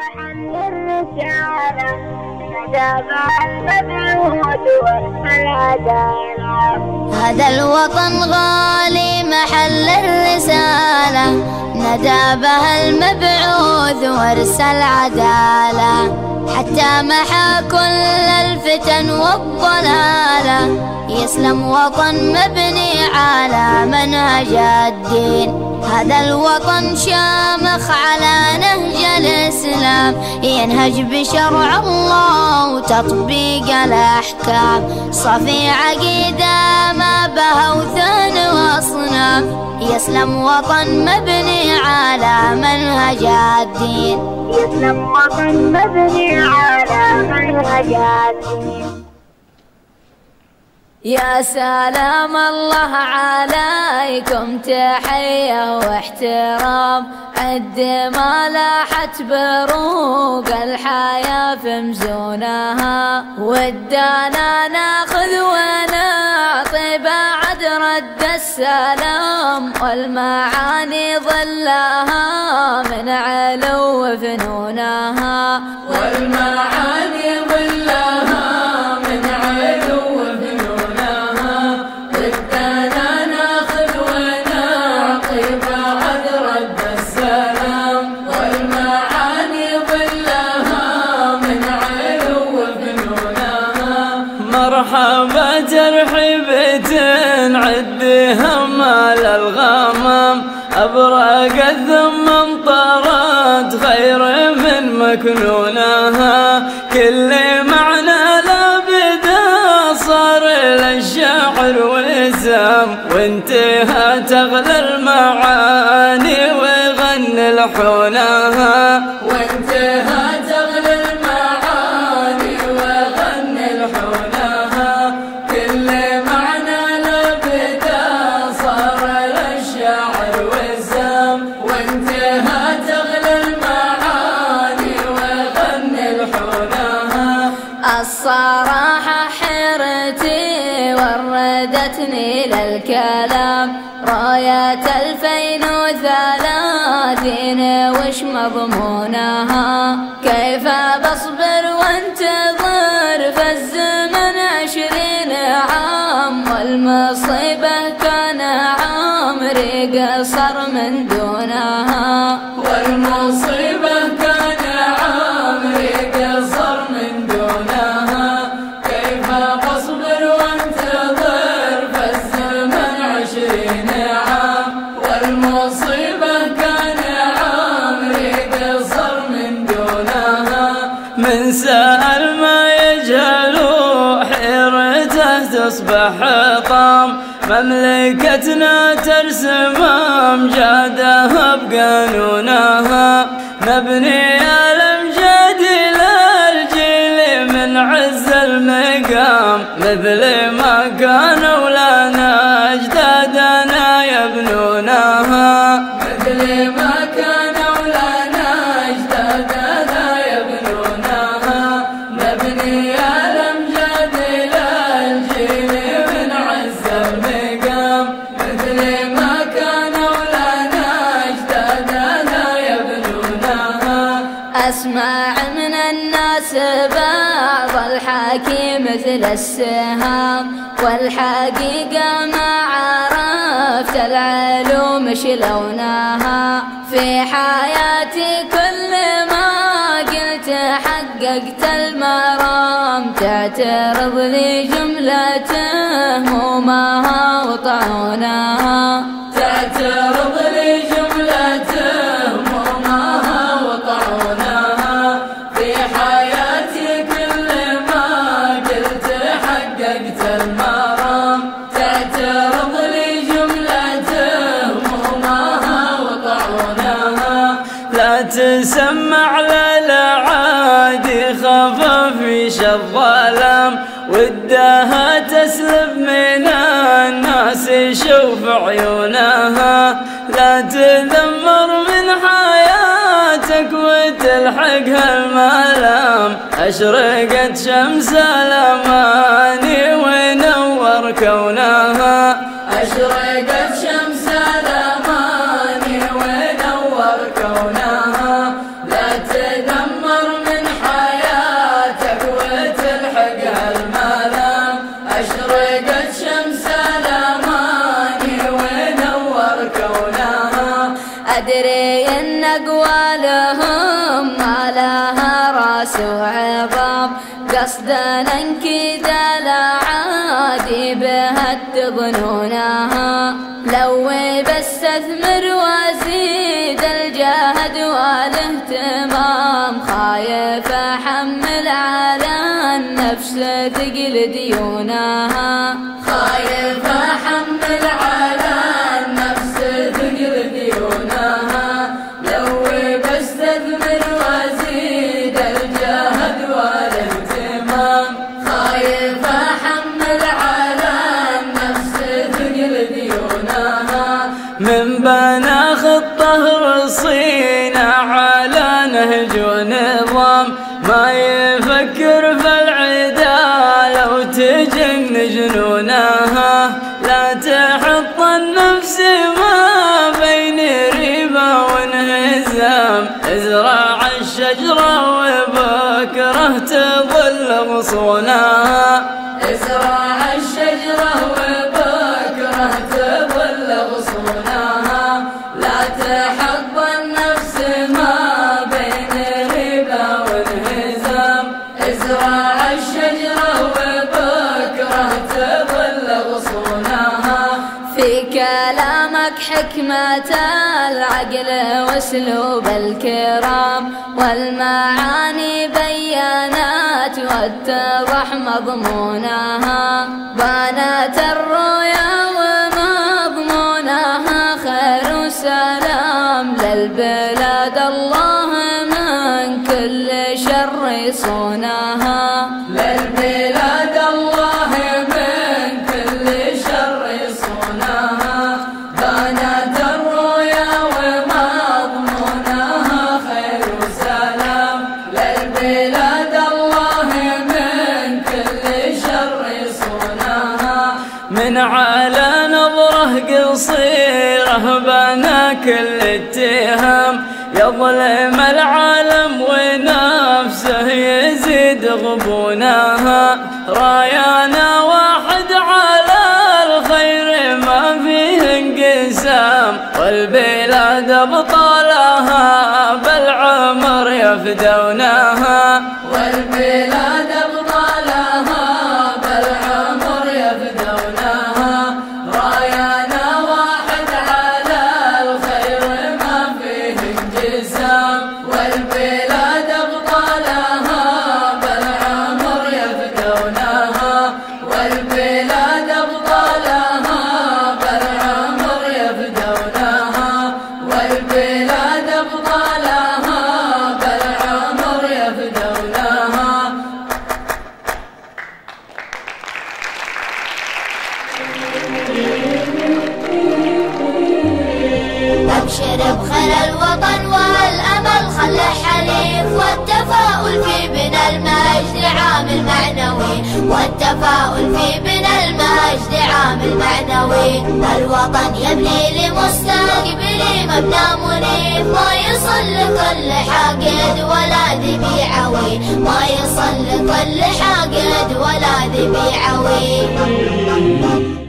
محل الرسالة نجابها المبعوث والعدالة. هذا الوطن غالي محل الرسالة ندى بها المبعوث وارسل عدالة، حتى محى كل الفتن والضلالة، يسلم وطن مبني على منهج الدين. هذا الوطن شامخ على نهج الإسلام، ينهج بشرع الله وتطبيق الأحكام، صفي عقيدة ما بها وثن وأصنام، يسلم وطن مبني على منهج الدين. يسلم وطن مبني على منهج الدين. يا سلام الله عليكم، تحية واحترام، عد ما لاحت بروق الحياة في مزونها، ودانا ناخذ ونعطي بعد رد السلام، والمعاني ظلها من علو فنونها، والمعاني ظلها من علو فنونها، ودنا ناخذ ونعطي بعد رد السلام، والمعاني ظلها من علو فنونها. مرحبا ترحيبة عدها مال الغمام، أبرق الذم انطرت خير من مكنونها، كل معنى لابدا صار للشاعر وسام، وانتهى تغلى المعاني ويغني لحونها، وانتهى تغلى المعاني ويغني لحونها، كل معنى لابدا صار للشاعر وسام، وانتهى تغلى المعاني ويغني لحونها. الصراحة حيرتي وردتني للكلام، راية 2030 وش مضمونها، كيف بصبر وانتظر في الزمن 20 عام، والمصيبة كان عمري قصر من دونها، والمصيبة كان عمري قصر من دونها، كيف بصبر وانتظر في الزمن 20 عام، والمصيبة كان عمري قصر من دونها. من سأل ما يجهل حيرته تصبح حطام، مملكتنا ترسم أمجادها بقانونها، مبني على الأمجاد للجيل من عز المقام، مثل ما كانوا لنا أجدادنا يبنونها، مثل ما كانوا لنا أجدادنا يبنونها، مبني على الأمجاد للجيل من عز المقام، مثل ما كانوا لنا أجدادنا يبنونها. أسمع من الناس بعض الحكي مثل السهام، والحقيقة ما عرفت العلوم شلونها، في حياتي كل ما قلت حققت المرام، تعترض لي جملة همومها وطعونها، تعترض لي جملة همومها وطعونها، في حياتي كل ما قلت حققت المرام، تعترض لي جملة همومها وطعونها. لا تسمع للعادي خفافيش الظلام، ودها تسلب من الناس يشوف عيونها، لا تذمر من حياتك وتلحقها الملام، أشرقت شمس الأماني ونور كونها، أشرقت شمس الأماني ونور كونها، لا تذمر أقوالهم ما لها راس وعظام، قصدا كذا لا عادي بها تظنونها. لو بستثمر وازيد الجهد والاهتمام، خايف أحمل على النفس ثقل ديونها، خايف أحمل على النفس ثقل ديونها. لو بستثمر وازيد الجهد والاهتمام، خايف أحمل على النفس ثقل ديونها. من بنى خطه رصينا على نهج ونظام، ما يفكر في العدا لو تجن جنونها. لا تحط النفس ما بين ريبة وانهزام، ازرع الشجرة وبكره تظل غصونها، ازرع الشجرة وبكره تظل غصونها. لا تحط النفس ما بين ريبة وانهزام، ازرع الشجرة وبكره تظل غصونها. في كلامك حكمة العقل واسلوب الكرام، والمعاني بيانات واتضح مضمونها. بانت الرؤيا ومضمونها خير وسلام للبلاد، الله من كل شر يصونها. للبلاد الله من كل شر يصونها. بانت الرؤيا ومضمونها خير وسلام للبلاد، الله من كل شر يصونها. من على نظره قصيره بنى كل اتهام، يظلم العالم ونفسه يزيد غبونها. رايانا واحد على الخير ما فيه انقسام، والبلاد ابطالها بالعمر يفدونها، والبلاد ابطالها بالعمر يفدونها. رايانا واحد على الخير ما فيه انقسام، والبلاد ابطالها بالعمر يفدونها، والبلاد ابطالها بالعمر يفدونها، والبلاد ابطالها بالعمر يفدونها. أبشر بخير الوطن والأمل خلى حليف، والتفاؤل في بنا المجد عامل معنوي، والتفاؤل في بنا المجد عامل معنوي. الوطن يبني لمستقبل مبنى منيف، ما يصل لكل حاقد ولا ذي بيعوي، ما يصل لكل حاقد ولا ذي بيعوي.